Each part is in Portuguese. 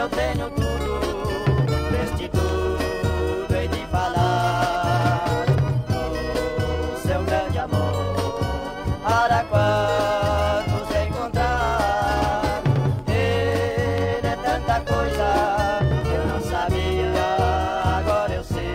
eu tenho tudo, deste tudo hei de falar. O seu grande amor, para quantos encontrar. Ele é tanta coisa, eu não sabia, agora eu sei.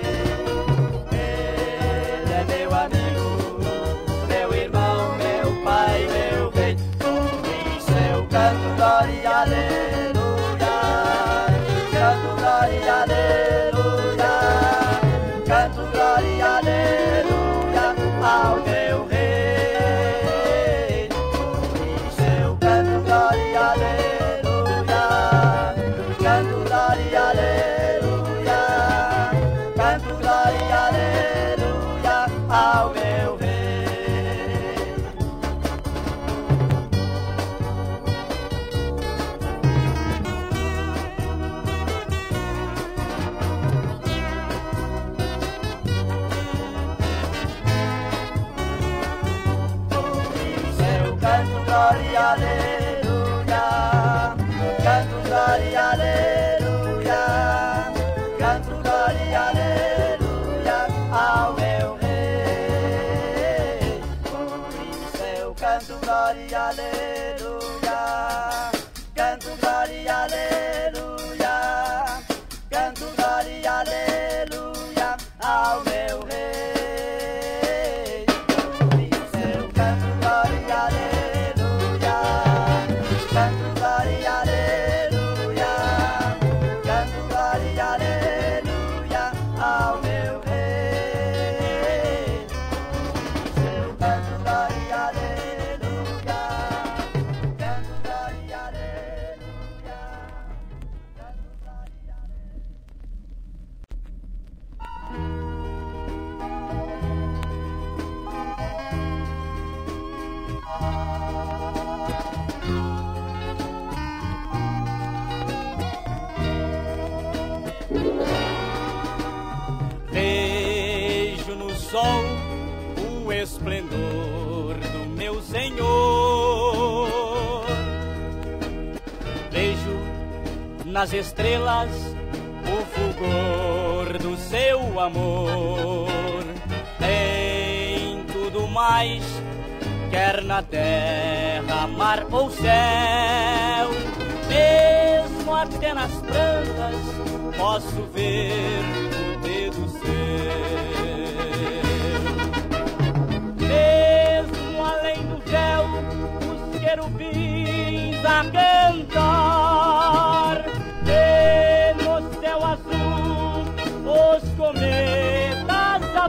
Ele é meu amigo, meu irmão, meu pai, meu rei. Por isso eu canto glória e aleluia, canto glória e aleluia, canto glória e aleluia ao meu rei. Por isso eu canto glória e aleluia, canto glória e aleluia, canto glória e aleluia ao meu rei. Canto glória e aleluia, canto glória e aleluia, canto glória e aleluia ao meu rei. Por isso eu canto glória e aleluia, canto glória e aleluia, canto glória e aleluia ao meu rei. Por isso eu canto glória e aleluia, canto glória e aleluia, canto glória e aleluia ao meu rei. Por isso eu canto glória e aleluia, canto glória e aleluia, canto glória e Vejo no sol o esplendor do meu Senhor. Vejo nas estrelas o fulgor do seu amor. Em tudo mais, quer na terra, mar ou céu, mesmo até nas plantas posso ver o dedo seu. Mesmo além do véu, os querubins a cantar, e no céu azul os cometas a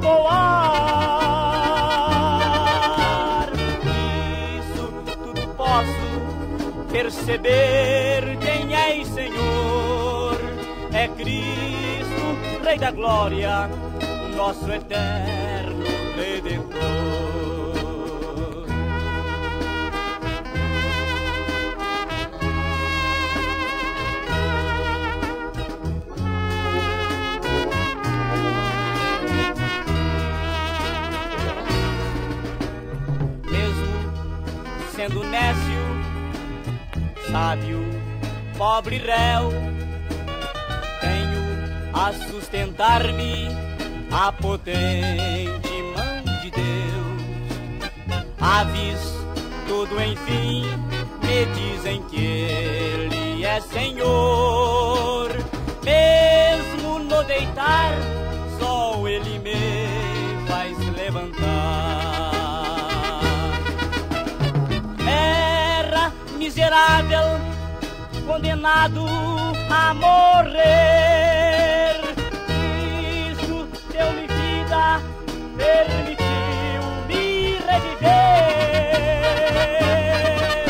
voar. Isso tudo posso perceber, quem é Senhor é Cristo, Rei da Glória, o nosso eterno Redentor. Mesmo sendo nécio, sábio, pobre réu, tenho a sustentar-me a potente mão de Deus. Aves, tudo enfim, me dizem que Ele é Senhor. Mesmo no deitar, só Ele me faz levantar. Era miserável, condenado a morrer. Cristo deu-me vida, permitiu-me reviver.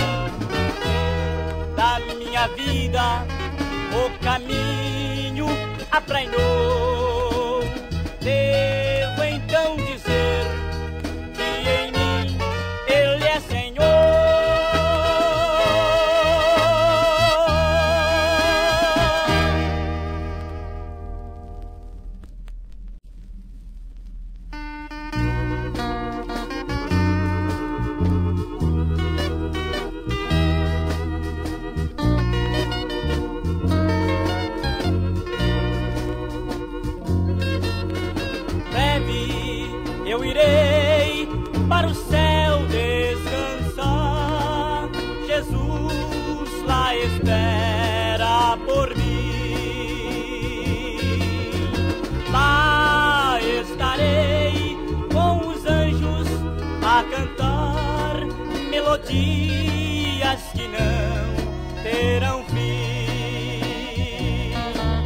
Da minha vida o caminho aplainou. Devo então dizer que em mim Ele é Senhor. dias que não terão fim.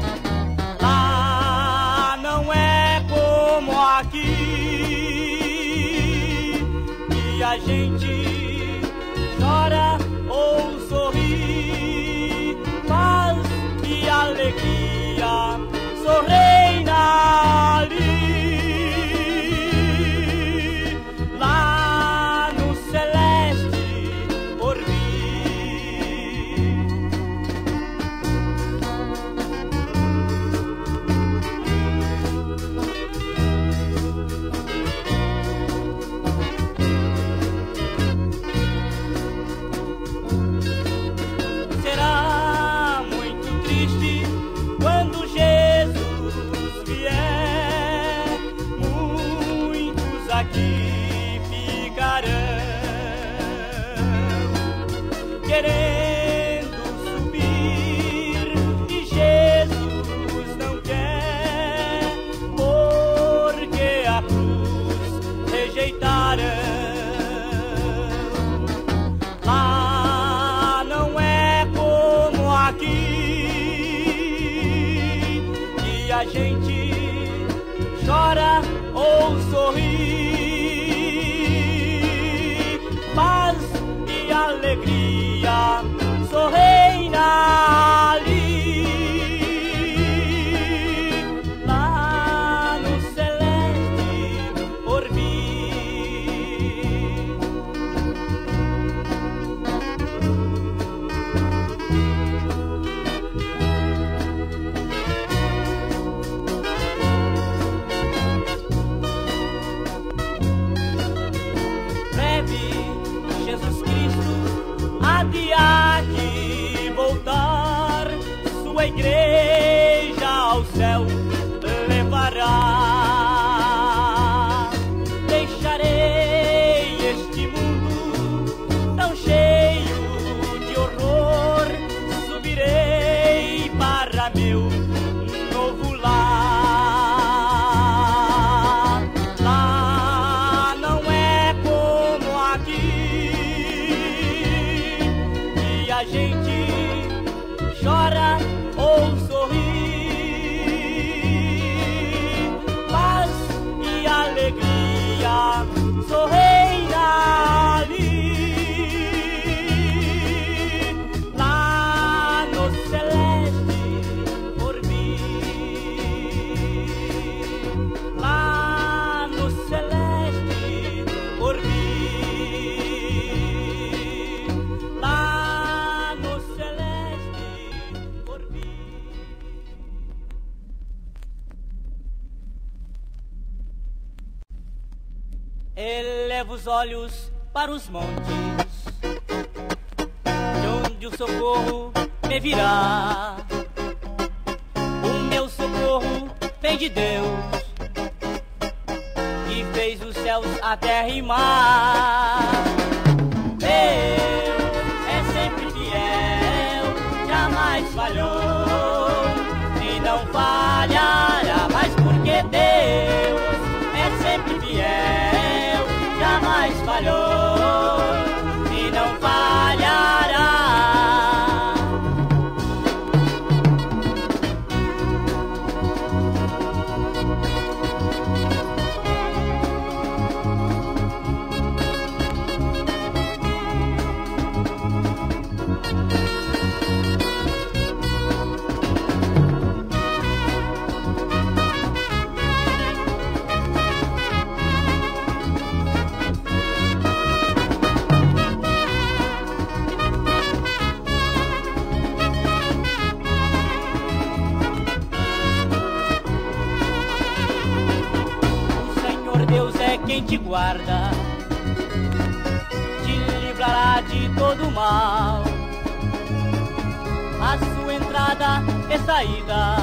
Lá não é como aqui, que a gente chora ou sorri, paz e alegria sorreina ali. Lá no celeste porvir. Será muito triste quando Jesus vier, muitos aqui ficarão querendo subir e Jesus não quer, porque a cruz rejeitaram. Lá não é como aqui, que a gente chora ou sorri, paz e alegria sorreina ali. Lá no celeste porvir. Breve Jesus Cristo há de aqui voltar, sua igreja ao céu levará. Deixarei este mundo tão cheio de horror, subirei para meu novo lar. Lá não é como aqui, que a gente chora ou sorri, paz e alegria sorreina ali. Lá no celeste porvir. Lá no celeste porvir. Lá no celeste porvir. Eleva os olhos para os montes, de onde o socorro me virá. O meu socorro vem de Deus, que fez os céus, a terra e mar. Deus é sempre fiel, jamais falhou e não falhará mais, porque Deus é sempre fiel, jamais falhou e não falhará. Quem te guarda, te livrará de todo mal. A sua entrada e saída,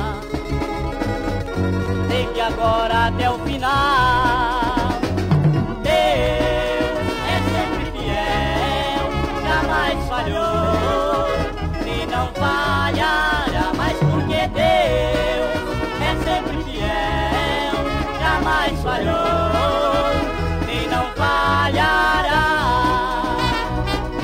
desde agora até o final. Deus é sempre fiel, jamais falhou e não falhará mais, porque Deus é sempre fiel, jamais falhou e não falhará.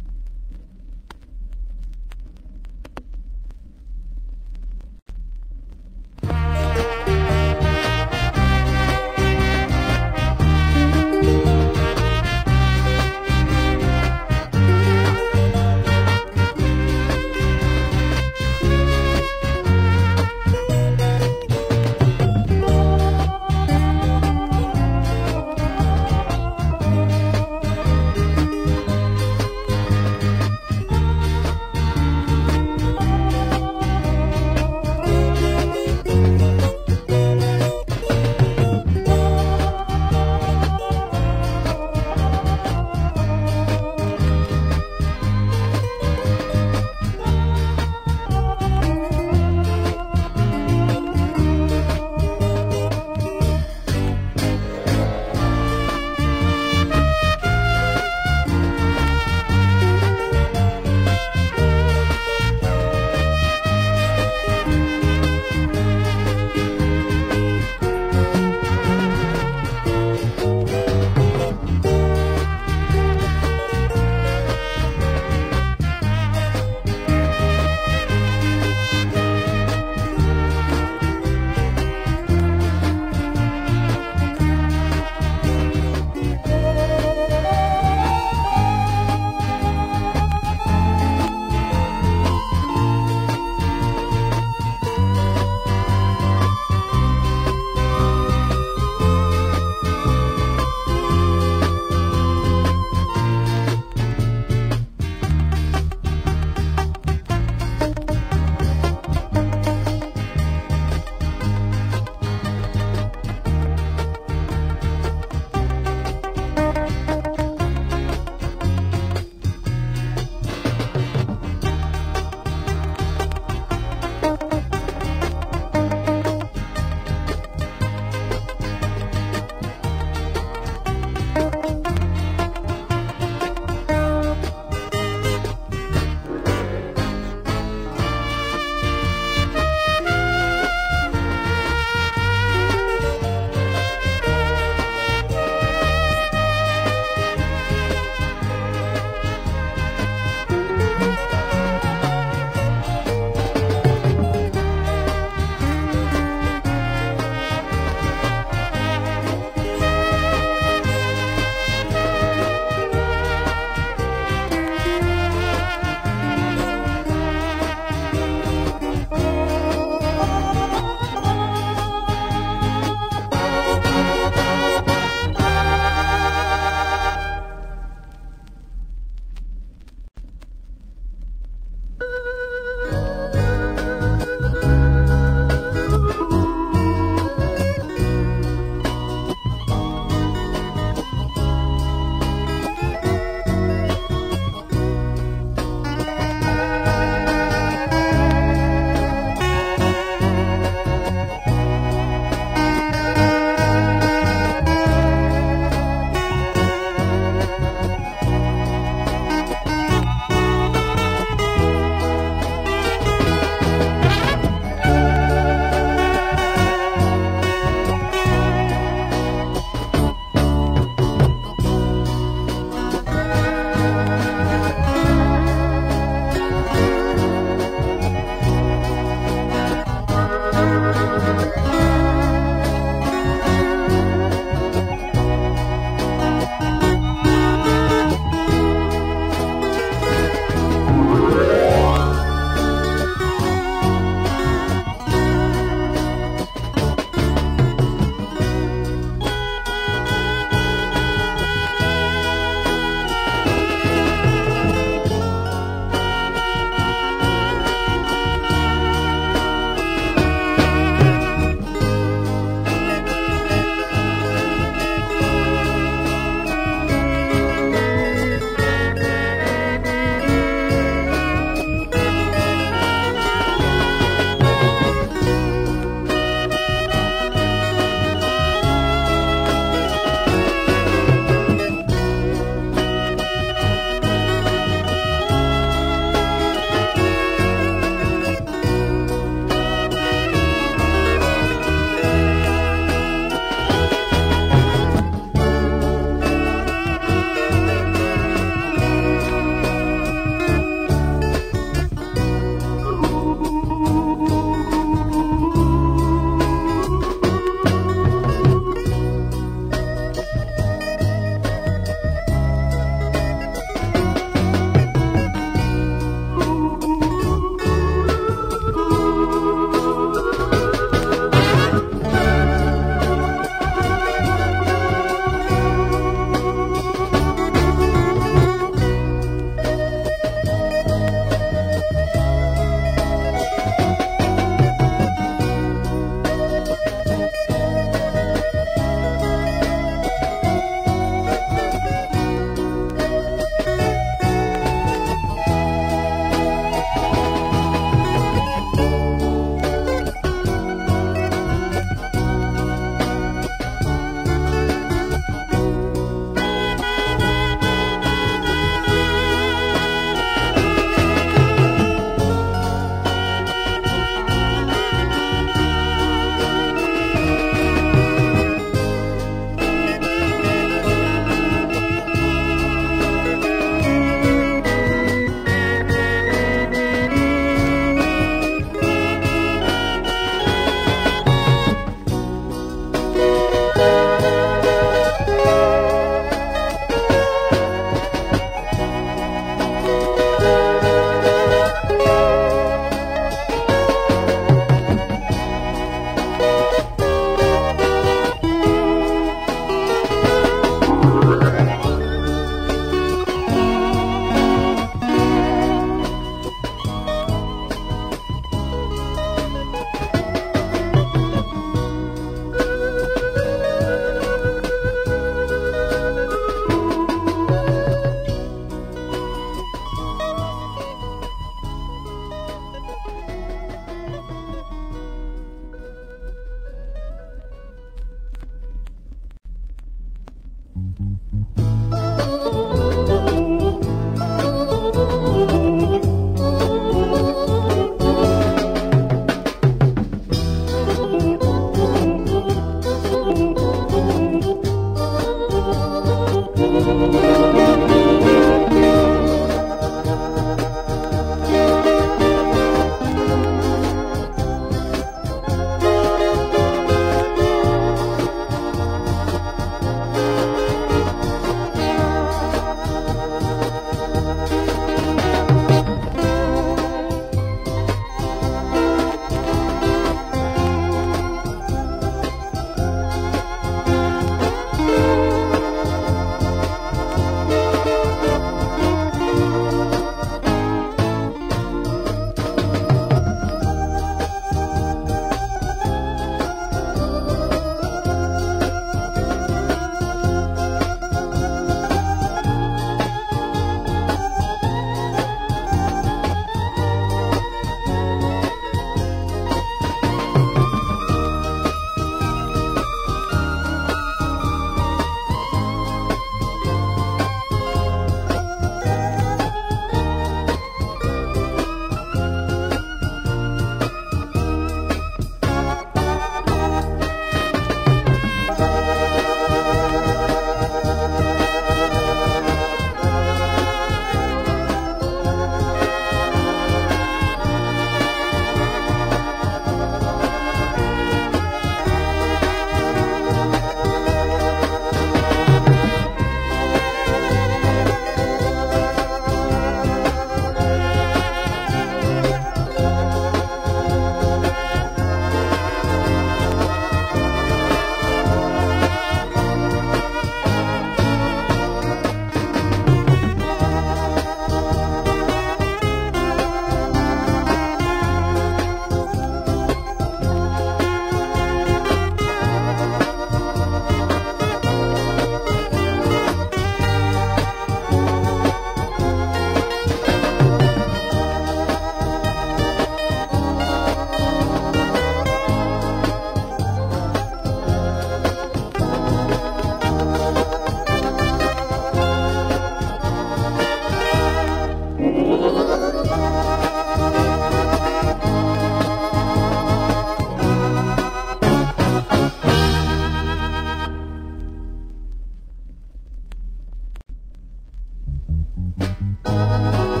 Música